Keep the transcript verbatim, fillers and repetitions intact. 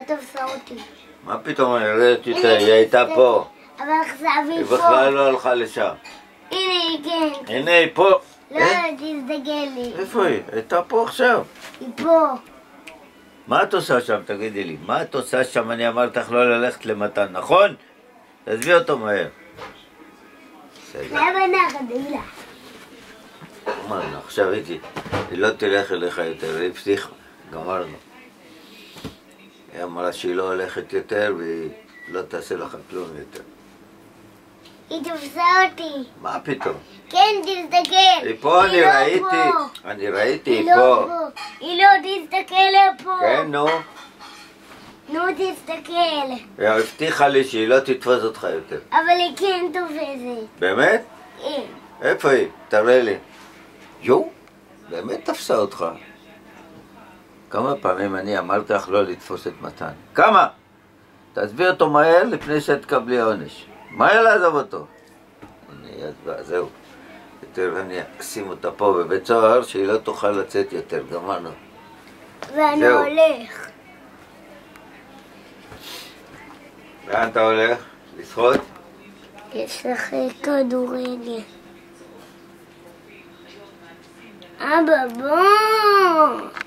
תפסה אותי. מה פתאום אני ראיתי אותה? היא הייתה פה. אבל עכשיו היא היא פה. בכלל לא הלכה לשם. הנה היא כן. הנה היא פה. לא, תסתכל לי. איפה היא? הייתה פה עכשיו. היא פה. מה את עושה שם? תגידי לי. מה את עושה שם? אני אמרתי לך לא ללכת למתן, נכון? תעזבי אותו מהר. זה בנחת, אילה. אמרנו, עכשיו איתי, היא לא תלך אליך יותר, היא הבטיחה, גמרנו. היא אמרה שהיא לא הולכת יותר והיא לא תעשה לך כלום יותר. היא תפסה אותי. מה פתאום? כן, תסתכל. היא פה, אני לא ראיתי. פה. אני ראיתי, היא היא לא פה. פה. היא לא תסתכל לפה. כן, נו. נו, תסתכל. היא הבטיחה לי שהיא לא תתפוס אותך יותר. אבל היא כן תופסת. באמת? כן. איפה היא? תראה לי. יו, באמת תפסה אותך. כמה פעמים אני אמרתי לך לא לתפוס את מתן? כמה? תעזבי אותו מהר לפני שתקבלי עונש. מהר לעזוב אותו. אני אצבע, זהו. יותר אני אשים אותה פה בבית סוהר שהיא לא תוכל לצאת יותר, גמרנו. ואני זהו. הולך. לאן אתה הולך? לשחות? לשחק כדורגל. אבא, בוא!